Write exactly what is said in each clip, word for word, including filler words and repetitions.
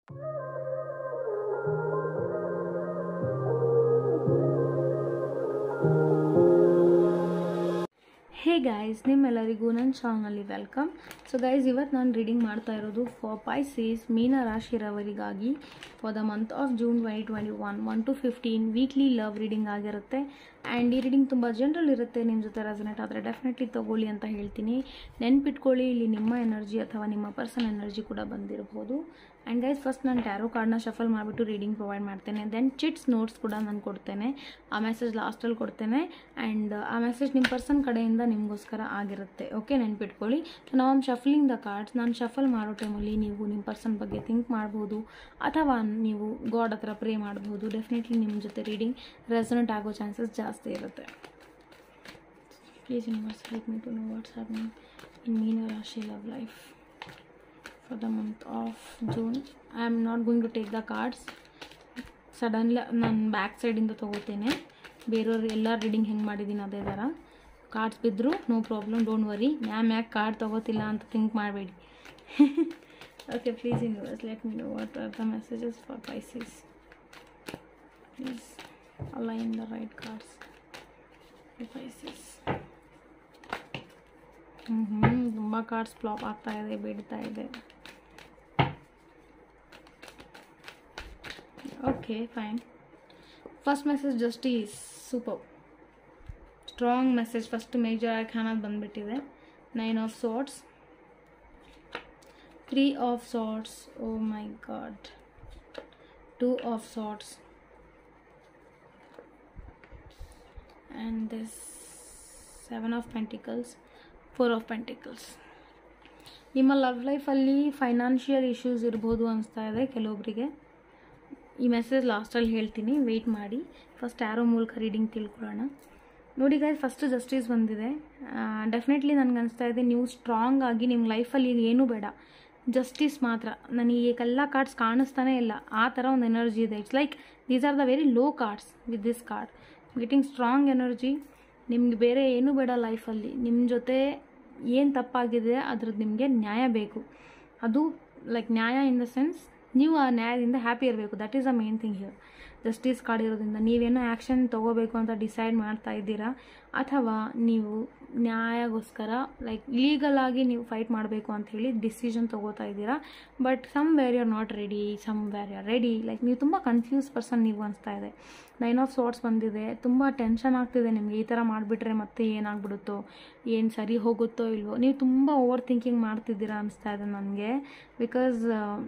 Hey guys, ನಿಮ್ಮೆಲ್ಲರಿಗೂ ನನ್ನ ಚಾನಲ್ನಲ್ಲಿ ವೆಲ್ಕಮ್. ಸೊ ಗೈಸ್, ಇವತ್ತು ನಾನು ರೀಡಿಂಗ್ ಮಾಡ್ತಾ ಇರೋದು ಫಾರ್ ಪೈಸೀಸ್ ಮೀನ ರಾಶಿರವರಿಗಾಗಿ for the month of June twenty twenty one one to fifteen weekly love reading ಆಗಿರುತ್ತೆ. ಆ್ಯಂಡ್ ಈ ರೀಡಿಂಗ್ ತುಂಬ ಜನರಲ್ ಇರುತ್ತೆ. ನಿಮ್ಮ ಜೊತೆ ರೆಸನೇಟ್ ಆದರೆ ಡೆಫಿನೆಟ್ಲಿ ತೊಗೊಳ್ಳಿ ಅಂತ ಹೇಳ್ತೀನಿ. ನೆನ್ಪಿಟ್ಕೊಳ್ಳಿ, ಇಲ್ಲಿ ನಿಮ್ಮ ಎನರ್ಜಿ ಅಥವಾ ನಿಮ್ಮ ಪರ್ಸನ್ ಎನರ್ಜಿ ಕೂಡ ಬಂದಿರಬಹುದು. ಆ್ಯಂಡ್ ಗೈಸ್, ಫಸ್ಟ್ ನಾನು ಟ್ಯಾರೋ ಕಾರ್ಡ್ನ ಶಫಲ್ ಮಾಡಿಬಿಟ್ಟು ರೀಡಿಂಗ್ ಪ್ರೊವೈಡ್ ಮಾಡ್ತೇನೆ. ದೆನ್ ಚಿಟ್ಸ್ ನೋಟ್ಸ್ ಕೂಡ ನಾನು ಕೊಡ್ತೇನೆ. ಆ ಮೆಸೇಜ್ ಲಾಸ್ಟಲ್ಲಿ ಕೊಡ್ತೇನೆ. ಆ್ಯಂಡ್ ಆ ಮೆಸೇಜ್ ನಿಮ್ಮ ಪರ್ಸನ್ ಕಡೆಯಿಂದ ನಿಮಗೋಸ್ಕರ ಆಗಿರುತ್ತೆ. ಓಕೆ, ನೆನ್ಪಿಟ್ಕೊಳ್ಳಿ. ಸೊ ನಾವು ಶಫಲಿಂಗ್ ದ ಕಾರ್ಡ್ಸ್, ನಾನು ಶಫಲ್ ಮಾಡೋ ಟೈಮಲ್ಲಿ ನೀವು ನಿಮ್ಮ ಪರ್ಸನ್ ಬಗ್ಗೆ ಥಿಂಕ್ ಮಾಡ್ಬೋದು ಅಥವಾ ನೀವು ಗಾಡ್ ಹತ್ರ ಪ್ರೇ ಮಾಡ್ಬೋದು. ಡೆಫಿನೆಟ್ಲಿ ನಿಮ್ಮ ಜೊತೆ ರೀಡಿಂಗ್ ರೆಸನೇಟ್ ಆಗೋ ಚಾನ್ಸಸ್ ಜಾಸ್ತಿ ಇರುತ್ತೆ. Please universe help me to know what's happening in Meena rashi love life for the month of June. I am not going to take the cards. Suddenly ನಾನು back ಸೈಡಿಂದ ತೊಗೋತೇನೆ. ಬೇರೆಯವ್ರು ಎಲ್ಲ ರೀಡಿಂಗ್ ಹೆಂಗೆ ಮಾಡಿದ್ದೀನಿ ಅದೇ ಥರ ಕಾರ್ಡ್ಸ್ ಬಿದ್ದರೂ no problem, don't worry. Ma'am ಯಾಕೆ ಕಾರ್ಡ್ ತೊಗೋತಿಲ್ಲ ಅಂತ ಥಿಂಕ್ ಮಾಡಬೇಡಿ. Okay, please universe let me know what are the messages for Pisces. Please align the right cards for Pisces. ಹ್ಞೂ ಹ್ಞೂ ತುಂಬ ಕಾರ್ಡ್ಸ್ ಫ್ಲಾಪ್ ಆಗ್ತಾ ಇದೆ, ಬಿಡ್ತಾ ಇದೆ. Okay, fine. First message justice, super strong message. First major arcana ಬಂದುಬಿಟ್ಟಿದೆ. Nine of swords, three of swords, oh my god, two of swords and this seven of pentacles, four of pentacles. ನಿಮ್ಮ love ಲೈಫಲ್ಲಿ financial issues ಇರ್ಬೋದು ಅನಿಸ್ತಾ ಇದೆ ಕೆಲವೊಬ್ಬರಿಗೆ. ಈ message ಲಾಸ್ಟಲ್ಲಿ ಹೇಳ್ತೀನಿ, ವೆಯ್ಟ್ ಮಾಡಿ. ಫಸ್ಟ್ ಆ್ಯರೋ ಮೂಲಕ ರೀಡಿಂಗ್ ತಿಳ್ಕೊಳ್ಳೋಣ. ನೋಡಿ ಗೈಸ್, ಫಸ್ಟ್ ಜಸ್ಟಿಸ್ ಬಂದಿದೆ. ಡೆಫಿನೆಟ್ಲಿ ನನಗೆ ಅನಿಸ್ತಾ ಇದೆ ನೀವು ಸ್ಟ್ರಾಂಗ್ ಆಗಿ ನಿಮ್ಮ ಲೈಫಲ್ಲಿ ಏನೂ ಬೇಡ, ಜಸ್ಟಿಸ್ ಮಾತ್ರ. ನನಗೆ ಎಲ್ಲ ಕಾರ್ಡ್ಸ್ ಕಾಣಿಸ್ತಾನೆ ಇಲ್ಲ, ಆ ಥರ ಒಂದು ಎನರ್ಜಿ ಇದೆ. It's like these are the very low cards. With this card getting strong energy. ನಿಮ್ಗೆ ಬೇರೆ ಏನೂ ಬೇಡ ಲೈಫಲ್ಲಿ. ನಿಮ್ಮ ಜೊತೆ ಏನು ತಪ್ಪಾಗಿದೆ ಅದ್ರದ್ದು ನಿಮಗೆ ನ್ಯಾಯ ಬೇಕು. ಅದು ಲೈಕ್ ನ್ಯಾಯ ಇನ್ ದ ಸೆನ್ಸ್ ನೀವು ಆ ನ್ಯಾಯದಿಂದ ಹ್ಯಾಪಿ ಇರಬೇಕು. That is the main thing here. Justice card ಇರೋದ್ರಿಂದ ನೀವೇನೋ ಆ್ಯಕ್ಷನ್ ತೊಗೋಬೇಕು ಅಂತ ಡಿಸೈಡ್ ಮಾಡ್ತಾ ಇದ್ದೀರಾ, ಅಥವಾ ನೀವು ನ್ಯಾಯಗೋಸ್ಕರ ಲೈಕ್ ಲೀಗಲ್ ಆಗಿ ನೀವು ಫೈಟ್ ಮಾಡಬೇಕು ಅಂತ ಹೇಳಿ ಡಿಸಿಷನ್ ತೊಗೋತಾ ಇದ್ದೀರಾ. But somewhere you are not ready, somewhere you are ready. Like ನೀವು ತುಂಬ ಕನ್ಫ್ಯೂಸ್ ಪರ್ಸನ್ ನೀವು ಅನಿಸ್ತಾ ಇದೆ. ನೈನ್ ಆಫ್ ಸಾರ್ಟ್ಸ್ ಬಂದಿದೆ. ತುಂಬ ಟೆನ್ಷನ್ ಆಗ್ತಿದೆ ನಿಮಗೆ. ಈ ಥರ ಮಾಡಿಬಿಟ್ರೆ ಮತ್ತೆ ಏನಾಗ್ಬಿಡುತ್ತೋ, ಏನು ಸರಿ ಹೋಗುತ್ತೋ ಇಲ್ವೋ, ನೀವು ತುಂಬ ಓವರ್ ಥಿಂಕಿಂಗ್ ಮಾಡ್ತಿದ್ದೀರಾ ಅನಿಸ್ತಾ ಇದೆ ನನಗೆ. ಬಿಕಾಸ್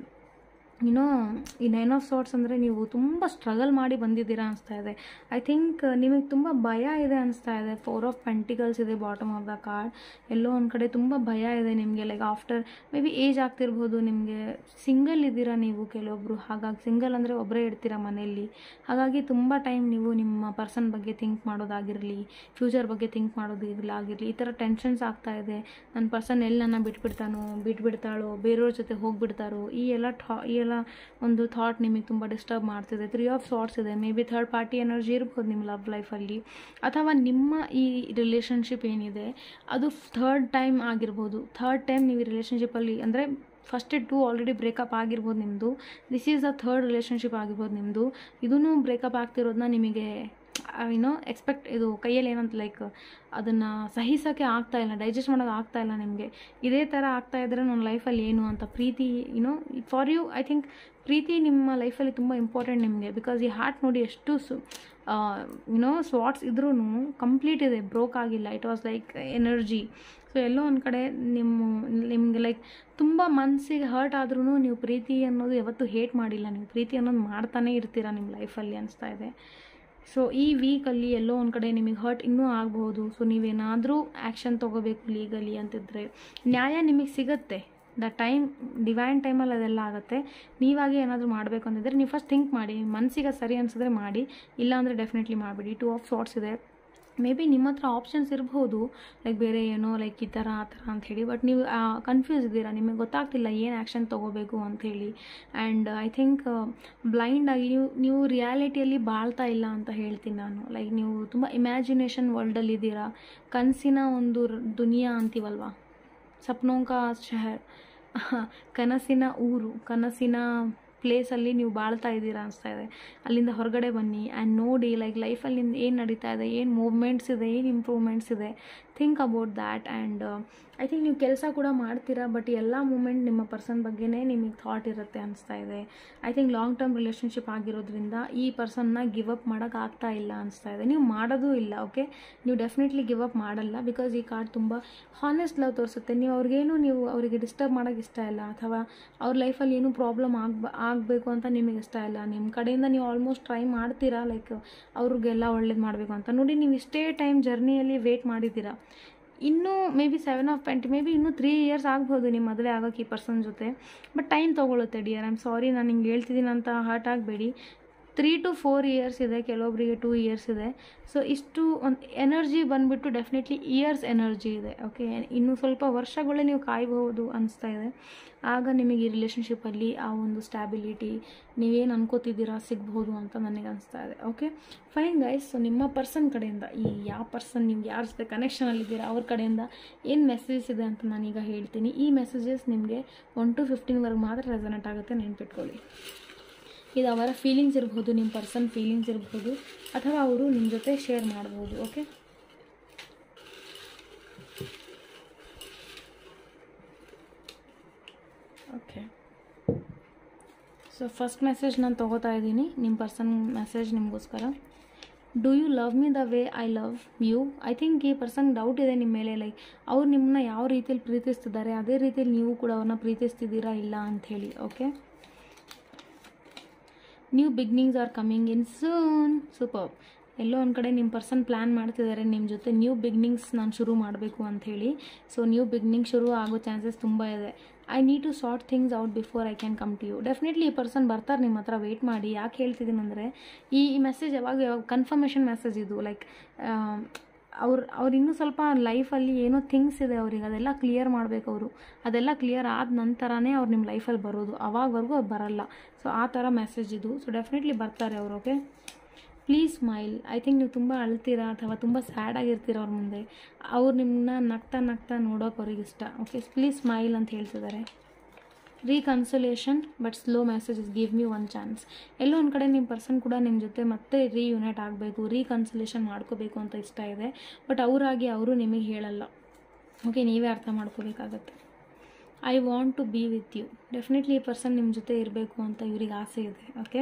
ಯುನೋ ಈ ನೈನ್ ಆಫ್ ಸಾರ್ಟ್ಸ್ ಅಂದರೆ ನೀವು ತುಂಬ ಸ್ಟ್ರಗಲ್ ಮಾಡಿ ಬಂದಿದ್ದೀರಾ ಅನಿಸ್ತಾ ಇದೆ. ಐ ಥಿಂಕ್ ನಿಮಗೆ ತುಂಬ ಭಯ ಇದೆ ಅನಿಸ್ತಾ ಇದೆ. ಫೋರ್ ಆಫ್ ಪೆಂಟಿಕಲ್ಸ್ ಇದೆ ಬಾಟಮ್ ಆಫ್ ದ ಕಾರ್ಡ್. ಎಲ್ಲೋ ಒಂದು ಕಡೆ ತುಂಬ ಭಯ ಇದೆ ನಿಮಗೆ. Like after maybe age ಆಗ್ತಿರ್ಬೋದು ನಿಮಗೆ. ಸಿಂಗಲ್ ಇದ್ದೀರಾ ನೀವು ಕೆಲವೊಬ್ಬರು. ಹಾಗಾಗಿ ಸಿಂಗಲ್ ಅಂದರೆ ಒಬ್ಬರೇ ಇರ್ತೀರಾ ಮನೆಯಲ್ಲಿ. ಹಾಗಾಗಿ ತುಂಬ ಟೈಮ್ ನೀವು ನಿಮ್ಮ ಪರ್ಸನ್ ಬಗ್ಗೆ ಥಿಂಕ್ ಮಾಡೋದಾಗಿರಲಿ, ಫ್ಯೂಚರ್ ಬಗ್ಗೆ ಥಿಂಕ್ ಮಾಡೋದಿರಲಿ ಆಗಿರಲಿ, ಈ ಥರ ಟೆನ್ಷನ್ಸ್ ಆಗ್ತಾ ಇದೆ. ನನ್ನ ಪರ್ಸನ್ ಎಲ್ಲಿ ನನ್ನ ಬಿಟ್ಬಿಡ್ತಾನೋ, ಬಿಟ್ಬಿಡ್ತಾಳೋ, ಬೇರೆಯವ್ರ ಜೊತೆ ಹೋಗಿಬಿಡ್ತಾರೋ, ಈ ಎಲ್ಲ ಥಾ ಈ ಎಲ್ಲ ಒಂದು ಥಾಟ್ ನಿಮಗೆ ತುಂಬ ಡಿಸ್ಟರ್ಬ್ ಮಾಡ್ತಿದೆ. ತ್ರೀ ಆಫ್ ಸಾರ್ಟ್ಸ್ ಇದೆ. Maybe third party energy ಇರ್ಬೋದು ನಿಮ್ಮ ಲವ್ ಲೈಫಲ್ಲಿ, ಅಥವಾ ನಿಮ್ಮ ಈ ರಿಲೇಷನ್ಶಿಪ್ ಏನಿದೆ ಅದು ಥರ್ಡ್ ಟೈಮ್ ಆಗಿರ್ಬೋದು. ಥರ್ಡ್ ಟೈಮ್ ನೀವು ರಿಲೇಷನ್ಶಿಪ್ಪಲ್ಲಿ ಅಂದರೆ ಫಸ್ಟ್ ಟು ಆಲ್ರೆಡಿ ಬ್ರೇಕಪ್ ಆಗಿರ್ಬೋದು ನಿಮ್ಮದು. This is a third relationship ಆಗಿರ್ಬೋದು ನಿಮ್ಮದು. ಇದೂ ಬ್ರೇಕಪ್ ಆಗ್ತಿರೋದನ್ನ ನಿಮಗೆ ಏನೋ ಎಕ್ಸ್ಪೆಕ್ಟ್ ಇದು ಕೈಯಲ್ಲಿ ಏನಂತ ಲೈಕ್ ಅದನ್ನು ಸಹಿಸೋಕ್ಕೆ ಆಗ್ತಾಯಿಲ್ಲ, ಡೈಜೆಸ್ಟ್ ಮಾಡೋದು ಆಗ್ತಾಯಿಲ್ಲ ನಿಮಗೆ. ಇದೇ ಥರ ಆಗ್ತಾಯಿದ್ರೆ ನನ್ನ ಲೈಫಲ್ಲಿ ಏನು ಅಂತ ಪ್ರೀತಿ you know for you. I think ಪ್ರೀತಿ ನಿಮ್ಮ ಲೈಫಲ್ಲಿ ತುಂಬ ಇಂಪಾರ್ಟೆಂಟ್ ನಿಮಗೆ. ಬಿಕಾಸ್ ಈ ಹಾರ್ಟ್ ನೋಡಿ ಎಷ್ಟು ಸು ಯುನೋ ಸ್ವಾಟ್ಸ್ ಇದ್ರೂ ಕಂಪ್ಲೀಟ್ ಇದೆ, ಬ್ರೋಕ್ ಆಗಿಲ್ಲ. It was like energy. So ಎಲ್ಲೋ ಒಂದು ಕಡೆ ನಿಮ್ಮ ನಿಮಗೆ ಲೈಕ್ ತುಂಬ ಮನಸ್ಸಿಗೆ ಹರ್ಟ್ ಆದ್ರೂ ನೀವು ಪ್ರೀತಿ ಅನ್ನೋದು ಯಾವತ್ತೂ ಹೇಟ್ ಮಾಡಿಲ್ಲ. ನೀವು ಪ್ರೀತಿ ಅನ್ನೋದು ಮಾಡ್ತಾನೇ ಇರ್ತೀರಾ ನಿಮ್ಮ ಲೈಫಲ್ಲಿ ಅನಿಸ್ತಾ ಇದೆ. ಸೊ ಈ ವೀಕಲ್ಲಿ ಎಲ್ಲೋ ಒಂದು ಕಡೆ ನಿಮಗೆ ಹರ್ಟ್ ಇನ್ನೂ ಆಗ್ಬೋದು. ಸೊ ನೀವೇನಾದರೂ ಆ್ಯಕ್ಷನ್ ತೊಗೋಬೇಕು ಲೀಗಲಿ ಅಂತಿದ್ರೆ ನ್ಯಾಯ ನಿಮಗೆ ಸಿಗುತ್ತೆ. ದ ಟೈಮ್ ಡಿವೈನ್ ಟೈಮಲ್ಲಿ ಅದೆಲ್ಲ ಆಗುತ್ತೆ. ನೀವಾಗಿ ಏನಾದರೂ ಮಾಡಬೇಕು ಅಂತಿದ್ರೆ ನೀವು ಫಸ್ಟ್ ಥಿಂಕ್ ಮಾಡಿ, ಮನಸ್ಸಿಗೆ ಸರಿ ಅನಿಸಿದ್ರೆ ಮಾಡಿ, ಇಲ್ಲಾಂದರೆ ಡೆಫಿನೆಟ್ಲಿ ಮಾಡಿಬಿಡಿ. ಟೂ ಆಫ್ ಸಾರ್ಟ್ಸ್ ಇದೆ. ಮೇ ಬಿ ನಿಮ್ಮ ಹತ್ರ ಆಪ್ಷನ್ಸ್ ಇರ್ಬೋದು, ಲೈಕ್ ಬೇರೆ ಏನೋ ಲೈಕ್ ಈ ಥರ ಆ ಥರ ಅಂಥೇಳಿ. ಬಟ್ ನೀವು ಕನ್ಫ್ಯೂಸ್ ಇದ್ದೀರಾ, ನಿಮಗೆ ಗೊತ್ತಾಗ್ತಿಲ್ಲ ಏನು ಆ್ಯಕ್ಷನ್ ತೊಗೋಬೇಕು ಅಂಥೇಳಿ. ಆ್ಯಂಡ್ ಐ ಥಿಂಕ್ ಬ್ಲೈಂಡಾಗಿ ನೀವು ನೀವು ರಿಯಾಲಿಟಿಯಲ್ಲಿ ಬಾಳ್ತಾ ಇಲ್ಲ ಅಂತ ಹೇಳ್ತೀನಿ ನಾನು. ಲೈಕ್ ನೀವು ತುಂಬ ಇಮ್ಯಾಜಿನೇಷನ್ ವರ್ಲ್ಡಲ್ಲಿದ್ದೀರಾ. ಕನಸಿನ ಒಂದು ದುನಿಯಾ ಅಂತೀವಲ್ವ, ಸಪ್ನೋಂ ಕಾ ಶಹರ್, ಕನಸಿನ ಊರು, ಕನಸಿನ ಪ್ಲೇಸಲ್ಲಿ ನೀವು ಬಾಳ್ತಾ ಇದ್ದೀರಾ ಅನಿಸ್ತಾ ಇದೆ. ಅಲ್ಲಿಂದ ಹೊರಗಡೆ ಬನ್ನಿ ಆ್ಯಂಡ್ ನೋಡಿ ಲೈಕ್ ಲೈಫಲ್ಲಿ ಏನು ನಡೀತಾ ಇದೆ, ಏನು ಮೂವ್ಮೆಂಟ್ಸ್ ಇದೆ, ಏನು ಇಂಪ್ರೂವ್ಮೆಂಟ್ಸ್ ಇದೆ, think about that. And I think ನೀವು ಕೆಲಸ ಕೂಡ ಮಾಡ್ತೀರಾ, ಬಟ್ ಎಲ್ಲ ಮೂಮೆಂಟ್ ನಿಮ್ಮ ಪರ್ಸನ್ ಬಗ್ಗೆನೇ ನಿಮಗೆ ಥಾಟ್ ಇರುತ್ತೆ ಅನಿಸ್ತಾ ಇದೆ. I think long term relationship ಆಗಿರೋದ್ರಿಂದ ಈ ಪರ್ಸನ್ನ ಗಿವ್ ಅಪ್ ಮಾಡೋಕ್ಕೆ ಆಗ್ತಾ ಇಲ್ಲ ಅನಿಸ್ತಾ ಇದೆ. ನೀವು ಮಾಡೋದೂ ಇಲ್ಲ. ಓಕೆ, ನೀವು ಡೆಫಿನೆಟ್ಲಿ ಗಿವ್ ಅಪ್ ಮಾಡಲ್ಲ, ಬಿಕಾಸ್ ಈ ಕಾರ್ಡ್ ತುಂಬ ಹಾನೆಸ್ಟ್ ಲವ್ ತೋರಿಸುತ್ತೆ. ನೀವು ಅವ್ರಿಗೇನು ನೀವು ಅವರಿಗೆ ಡಿಸ್ಟರ್ಬ್ ಮಾಡೋಕ್ಕೆ ಇಷ್ಟ ಇಲ್ಲ, ಅಥವಾ ಅವ್ರ ಲೈಫಲ್ಲಿ ಏನೂ ಪ್ರಾಬ್ಲಮ್ ಆಗ ಆಗಬೇಕು ಅಂತ ನಿಮಗೆ ಇಷ್ಟ ಇಲ್ಲ. ನಿಮ್ಮ ಕಡೆಯಿಂದ ನೀವು ಆಲ್ಮೋಸ್ಟ್ ಟ್ರೈ ಮಾಡ್ತೀರಾ ಲೈಕ್ ಅವ್ರಿಗೆಲ್ಲ ಒಳ್ಳೇದು ಮಾಡಬೇಕು ಅಂತ. ನೋಡಿ, ನೀವು ಇಷ್ಟೇ ಟೈಮ್ ಜರ್ನಿಯಲ್ಲಿ ವೇಟ್ ಮಾಡಿದ್ದೀರಾ. ಇನ್ನೂ maybe seven of pent maybe ಇನ್ನೂ ತ್ರೀ ಇಯರ್ಸ್ ಆಗ್ಬೋದು ನಿಮ್ಮ ಮದುವೆ ಆಗೋಕ್ಕೆ ಈ ಪರ್ಸನ್ ಜೊತೆ, ಬಟ್ ಟೈಮ್ ತೊಗೊಳುತ್ತೆ ಡಿಯರ್. ಐ ಆಮ್ ಸಾರಿ, ನಾನು ಹಿಂಗೆ ಹೇಳ್ತಿದ್ದೀನಿ ಅಂತ ಹರ್ಟ್ ಆಗಬೇಡಿ. ತ್ರೀ ಟು ಫೋರ್ ಇಯರ್ಸ್ ಇದೆ, ಕೆಲವೊಬ್ಬರಿಗೆ ಟೂ ಇಯರ್ಸ್ ಇದೆ. ಸೊ ಇಷ್ಟು ಒಂದು ಎನರ್ಜಿ ಬಂದುಬಿಟ್ಟು ಡೆಫಿನೆಟ್ಲಿ ಇಯರ್ಸ್ ಎನರ್ಜಿ ಇದೆ. ಓಕೆ, ಇನ್ನೂ ಸ್ವಲ್ಪ ವರ್ಷಗಳೇ ನೀವು ಕಾಯಬಹುದು ಅನಿಸ್ತಾ ಇದೆ. ಆಗ ನಿಮಗೆ ಈ ರಿಲೇಷನ್ಶಿಪ್ಪಲ್ಲಿ ಆ ಒಂದು ಸ್ಟ್ಯಾಬಿಲಿಟಿ ನೀವೇನು ಅನ್ಕೋತಿದ್ದೀರಾ ಸಿಗ್ಬೋದು ಅಂತ ನನಗೆ ಅನಿಸ್ತಾ ಇದೆ. ಓಕೆ ಫೈನ್ ಗೈಸ್, ಸೊ ನಿಮ್ಮ ಪರ್ಸನ್ ಕಡೆಯಿಂದ ಈ ಯಾವ ಪರ್ಸನ್ ನೀವು ಯಾರ ಜೊತೆ ಕನೆಕ್ಷನಲ್ಲಿದ್ದೀರಾ ಅವ್ರ ಕಡೆಯಿಂದ ಏನು ಮೆಸೇಜಸ್ ಇದೆ ಅಂತ ನಾನೀಗ ಹೇಳ್ತೀನಿ. ಈ ಮೆಸೇಜಸ್ ನಿಮಗೆ ಒನ್ ಟು ಫಿಫ್ಟೀನ್ವರೆಗೆ ಮಾತ್ರ ರೆಸನೇಟ್ ಆಗುತ್ತೆ, ನೆನ್ಪಿಟ್ಕೊಳ್ಳಿ. ಇದು ಅವರ ಫೀಲಿಂಗ್ಸ್ ಇರ್ಬೋದು, ನಿಮ್ಮ ಪರ್ಸನ್ ಫೀಲಿಂಗ್ಸ್ ಇರ್ಬೋದು, ಅಥವಾ ಅವರು ನಿಮ್ಮ ಜೊತೆ ಶೇರ್ ಮಾಡ್ಬೋದು. Okay, okay so first message ನಾನು ತೊಗೋತಾ ಇದ್ದೀನಿ, ನಿಮ್ಮ ಪರ್ಸನ್ ಮೆಸೇಜ್ ನಿಮಗೋಸ್ಕರ. Do you love me the way I love you? I think ಈ ಪರ್ಸನ್ ಡೌಟ್ ಇದೆ ನಿಮ್ಮ ಮೇಲೆ, ಲೈಕ್ ಅವ್ರು ನಿಮ್ಮನ್ನ ಯಾವ ರೀತಿಯಲ್ಲಿ ಪ್ರೀತಿಸ್ತಿದ್ದಾರೆ ಅದೇ ರೀತಿಯಲ್ಲಿ ನೀವು ಕೂಡ ಅವ್ರನ್ನ ಪ್ರೀತಿಸ್ತಿದ್ದೀರಾ ಇಲ್ಲ ಅಂಥೇಳಿ. Okay, new beginnings are coming in soon. Super. ಎಲ್ಲೋ ಒಂದು ಕಡೆ ನಿಮ್ಮ ಪರ್ಸನ್ ಪ್ಲ್ಯಾನ್ ಮಾಡ್ತಿದ್ದಾರೆ ನಿಮ್ಮ ಜೊತೆ ನ್ಯೂ ಬಿಗ್ನಿಂಗ್ಸ್ ನಾನು ಶುರು ಮಾಡಬೇಕು ಅಂಥೇಳಿ. ಸೊ ನ್ಯೂ ಬಿಗ್ನಿಂಗ್ ಶುರು ಆಗೋ ಚಾನ್ಸಸ್ ತುಂಬ ಇದೆ. I need to sort things out before I can come to you. Definitely ಈ ಪರ್ಸನ್ ಬರ್ತಾರೆ ನಿಮ್ಮ ಹತ್ರ, ವೆಯ್ಟ್ ಮಾಡಿ. ಯಾಕೆ ಹೇಳ್ತಿದ್ದೀನಿ ಅಂದರೆ ಈ ಮೆಸೇಜ್ ಯಾವಾಗ ಯಾವಾಗ ಕನ್ಫರ್ಮೇಷನ್ ಮೆಸೇಜ್ ಇದು, ಲೈಕ್ ಅವ್ರು ಅವ್ರು ಇನ್ನೂ ಸ್ವಲ್ಪ ಲೈಫಲ್ಲಿ ಏನೋ ಥಿಂಗ್ಸ್ ಇದೆ ಅವ್ರಿಗೆ, ಅದೆಲ್ಲ ಕ್ಲಿಯರ್ ಮಾಡಬೇಕು ಅವರು. ಅದೆಲ್ಲ ಕ್ಲಿಯರ್ ಆದ ನಂತರನೇ ಅವ್ರು ನಿಮ್ಮ ಲೈಫಲ್ಲಿ ಬರೋದು, ಅವಾಗವರೆಗೂ ಅವ್ರು ಬರಲ್ಲ. ಸೊ ಆ ಥರ ಮೆಸೇಜ್ ಇದು. ಸೊ ಡೆಫಿನೆಟ್ಲಿ ಬರ್ತಾರೆ ಅವರು. Okay, please smile. I think ನೀವು ತುಂಬ ಅಳ್ತೀರಾ ಅಥವಾ ತುಂಬ ಸ್ಯಾಡ್ ಆಗಿರ್ತೀರ ಅವ್ರ ಮುಂದೆ. ಅವ್ರು ನಿಮ್ಮನ್ನ ನಗ್ತಾ ನಗ್ತಾ ನೋಡೋಕೆ ಅವ್ರಿಗೆ ಇಷ್ಟ. ಓಕೆ, ಪ್ಲೀಸ್ ಸ್ಮೈಲ್ ಅಂತ ಹೇಳ್ತಿದ್ದಾರೆ. Reconciliation but slow messages, give me one chance. ಎಲ್ಲೋ ಒಂದು ಕಡೆ ನಿಮ್ಮ ಪರ್ಸನ್ ಕೂಡ ನಿಮ್ಮ ಜೊತೆ ಮತ್ತೆ ರೀಯುನೈಟ್ ಆಗಬೇಕು, ರೀಕನ್ಸಲೇಷನ್ ಮಾಡ್ಕೋಬೇಕು ಅಂತ ಇಷ್ಟ ಇದೆ, ಬಟ್ ಅವರಾಗಿ ಅವರು ನಿಮಗೆ ಹೇಳಲ್ಲ. ಓಕೆ, ನೀವೇ ಅರ್ಥ ಮಾಡ್ಕೋಬೇಕಾಗತ್ತೆ. I want to be with you. Definitely ಈ ಪರ್ಸನ್ ನಿಮ್ಮ ಜೊತೆ ಇರಬೇಕು ಅಂತ ಇವ್ರಿಗೆ ಆಸೆ ಇದೆ. Okay,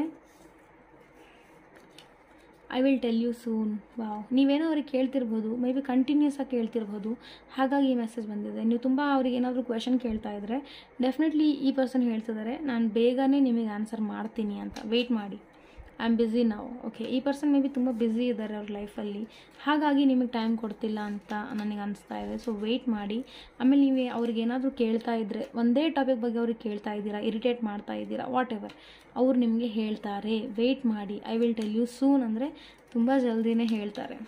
I will tell you soon. Wow, ನೀವೇನೋ ಅವ್ರಿಗೆ ಕೇಳ್ತಿರ್ಬೋದು, ಮೇ ಬಿ ಕಂಟಿನ್ಯೂಸ್ ಆಗಿ ಕೇಳ್ತಿರ್ಬೋದು, ಹಾಗಾಗಿ ಈ ಮೆಸೇಜ್ ಬಂದಿದೆ. ನೀವು ತುಂಬ ಅವ್ರಿಗೆ ಏನಾದರೂ ಕ್ವೆಶನ್ ಕೇಳ್ತಾ ಇದ್ದರೆ ಡೆಫಿನೆಟ್ಲಿ ಈ ಪರ್ಸನ್ ಹೇಳ್ತಿದ್ದಾರೆ ನಾನು ಬೇಗನೆ ನಿಮಗೆ ಆನ್ಸರ್ ಮಾಡ್ತೀನಿ ಅಂತ. ವೆಯ್ಟ್ ಮಾಡಿ, ಐ ಆಮ್ ಬ್ಯುಸಿ ನಾವು. ಓಕೆ, ಈ ಪರ್ಸನ್ ಮೇ ಬಿ ತುಂಬ ಬ್ಯುಸಿ ಇದ್ದಾರೆ ಅವ್ರ ಲೈಫಲ್ಲಿ, ಹಾಗಾಗಿ ನಿಮಗೆ ಟೈಮ್ ಕೊಡ್ತಿಲ್ಲ ಅಂತ ನನಗೆ ಅನಿಸ್ತಾ ಇದೆ. ಸೊ ವೆಯ್ಟ್ ಮಾಡಿ. ಆಮೇಲೆ ನೀವು ಅವ್ರಿಗೆ ಏನಾದರೂ ಕೇಳ್ತಾ ಇದ್ದರೆ, ಒಂದೇ ಟಾಪಿಕ್ ಬಗ್ಗೆ ಅವ್ರಿಗೆ ಕೇಳ್ತಾ ಇದ್ದೀರಾ, ಇರಿಟೇಟ್ ಮಾಡ್ತಾ ಇದ್ದೀರಾ, ವಾಟ್ ಎವರ್, ಅವ್ರು ನಿಮಗೆ ಹೇಳ್ತಾರೆ. ವೆಯ್ಟ್ ಮಾಡಿ. I will tell you soon ಅಂದರೆ ತುಂಬ ಜಲ್ದಿನೇ ಹೇಳ್ತಾರೆ.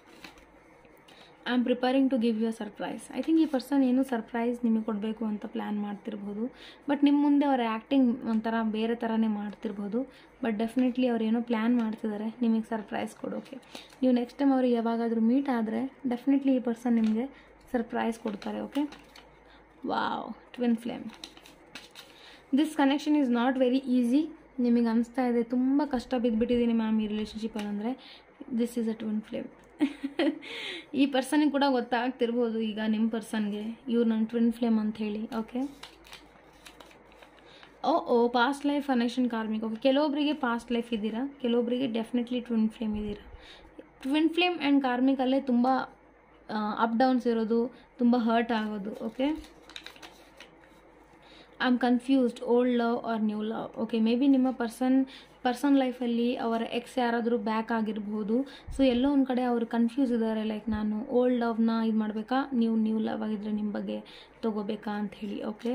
I am preparing to give you a surprise. I think ಈ ಪರ್ಸನ್ ಏನೂ ಸರ್ಪ್ರೈಸ್ ನಿಮಗೆ ಕೊಡಬೇಕು ಅಂತ ಪ್ಲ್ಯಾನ್ ಮಾಡ್ತಿರ್ಬೋದು, ಬಟ್ ನಿಮ್ಮ ಮುಂದೆ ಅವ್ರ ಆ್ಯಕ್ಟಿಂಗ್ ಒಂಥರ ಬೇರೆ ಥರನೇ ಮಾಡ್ತಿರ್ಬೋದು, ಬಟ್ ಡೆಫಿನೆಟ್ಲಿ ಅವ್ರು ಏನೋ ಪ್ಲ್ಯಾನ್ ಮಾಡ್ತಿದ್ದಾರೆ ನಿಮಗೆ ಸರ್ಪ್ರೈಸ್ ಕೊಡೋಕ್ಕೆ. ನೀವು ನೆಕ್ಸ್ಟ್ ಟೈಮ್ ಅವ್ರಿಗೆ ಯಾವಾಗಾದರೂ ಮೀಟ್ ಆದರೆ ಡೆಫಿನೆಟ್ಲಿ ಈ ಪರ್ಸನ್ ನಿಮಗೆ ಸರ್ಪ್ರೈಸ್ ಕೊಡ್ತಾರೆ. Okay, wow, twin flame. This connection is not very easy. ನಿಮಗೆ ಅನಿಸ್ತಾ ಇದೆ ತುಂಬ ಕಷ್ಟ ಬಿದ್ದುಬಿಟ್ಟಿದ್ದೀನಿ ಮ್ಯಾಮ್ ಈ ರಿಲೇಷನ್ಶಿಪ್ಪಲ್ಲಿ ಅಂದರೆ, this is a twin flame. ಈ ಪರ್ಸನಿಗೆ ಕೂಡ ಗೊತ್ತಾಗ್ತಿರ್ಬೋದು ಈಗ ನಿಮ್ಮ ಪರ್ಸನ್ಗೆ ಇವ್ರು ನನ್ನ ಟ್ವಿನ್ ಫ್ಲೇಮ್ ಅಂತ ಹೇಳಿ. Okay, oh oh past life connection karmic. Okay, ಕೆಲವೊಬ್ಬರಿಗೆ ಪಾಸ್ಟ್ ಲೈಫ್ ಇದ್ದೀರಾ, ಕೆಲವೊಬ್ಬರಿಗೆ ಡೆಫಿನೆಟ್ಲಿ ಟ್ವಿನ್ ಫ್ಲೇಮ್ ಇದ್ದೀರಾ. ಟ್ವಿನ್ ಫ್ಲೇಮ್ ಆ್ಯಂಡ್ ಕಾರ್ಮಿಕಲ್ಲೇ ತುಂಬ ಅಪ್ ಡೌನ್ಸ್ ಇರೋದು, ತುಂಬ ಹರ್ಟ್ ಆಗೋದು. Okay, I am confused, old love or new love. Okay, maybe ನಿಮ್ಮ ಪರ್ಸನ್ ಪರ್ಸನ್ ಲೈಫಲ್ಲಿ ಅವರ ಎಕ್ಸ್ ಯಾರಾದರೂ ಬ್ಯಾಕ್ ಆಗಿರ್ಬೋದು. ಸೊ ಎಲ್ಲೋ ಒಂದು ಕಡೆ ಅವರು ಕನ್ಫ್ಯೂಸ್ ಇದ್ದಾರೆ, ಲೈಕ್ ನಾನು ಓಲ್ಡ್ ಲವ್ನ ಇದು ಮಾಡಬೇಕಾ, ನೀವು ನ್ಯೂ ಲವ್ ಆಗಿದ್ದರೆ ನಿಮ್ಮ ಬಗ್ಗೆ ತೊಗೋಬೇಕಾ ಅಂಥೇಳಿ. Okay,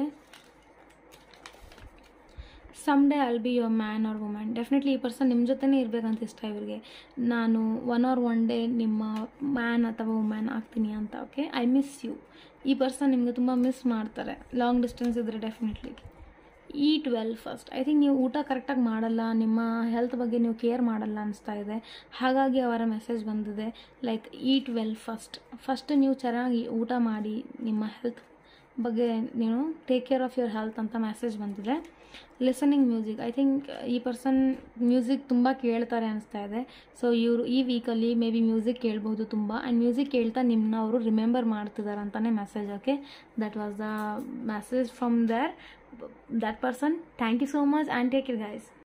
some day I'll be your man or women. Definitely ಈ ಪರ್ಸನ್ ನಿಮ್ಮ ಜೊತೆನೇ ಇರಬೇಕಂತ ಇಷ್ಟ ಇವರಿಗೆ. ನಾನು ಒನ್ ಆರ್ ಒನ್ ಡೇ ನಿಮ್ಮ ಮ್ಯಾನ್ ಅಥವಾ ವುಮೆನ್ ಆಗ್ತೀನಿ ಅಂತ. Okay, I miss you. ಈ ಪರ್ಸನ್ ನಿಮಗೆ ತುಂಬ ಮಿಸ್ ಮಾಡ್ತಾರೆ, ಲಾಂಗ್ ಡಿಸ್ಟೆನ್ಸ್ ಇದ್ದರೆ. Definitely eat well first. I think ನೀವು ಊಟ ಕರೆಕ್ಟಾಗಿ ಮಾಡಲ್ಲ, ನಿಮ್ಮ ಹೆಲ್ತ್ ಬಗ್ಗೆ ನೀವು ಕೇರ್ ಮಾಡಲ್ಲ ಅನಿಸ್ತಾ ಇದೆ, ಹಾಗಾಗಿ ಅವರ ಮೆಸೇಜ್ ಬಂದಿದೆ like eat well first. First ನೀವು ಚೆನ್ನಾಗಿ ಊಟ ಮಾಡಿ, ನಿಮ್ಮ ಹೆಲ್ತ್ ಬಗ್ಗೆ ನೀನು take care of your health ಅಂತ ಮೆಸೇಜ್ ಬಂದಿದೆ. ಲಿಸನಿಂಗ್ ಮ್ಯೂಸಿಕ್, ಐ ಥಿಂಕ್ ಈ ಪರ್ಸನ್ ಮ್ಯೂಸಿಕ್ ತುಂಬ ಕೇಳ್ತಾರೆ ಅನಿಸ್ತಾ ಇದೆ. ಸೊ ಇವರು ಈ ವೀಕಲ್ಲಿ ಮೇ ಬಿ ಮ್ಯೂಸಿಕ್ ಕೇಳ್ಬೋದು ತುಂಬ, ಆ್ಯಂಡ್ ಮ್ಯೂಸಿಕ್ ಕೇಳ್ತಾ ನಿಮ್ಮನ್ನ ಅವರು ರಿಮೆಂಬರ್ ಮಾಡ್ತಿದ್ದಾರೆ ಅಂತಲೇ message. Okay, that was the message from their that person. Thank you so much and take care guys.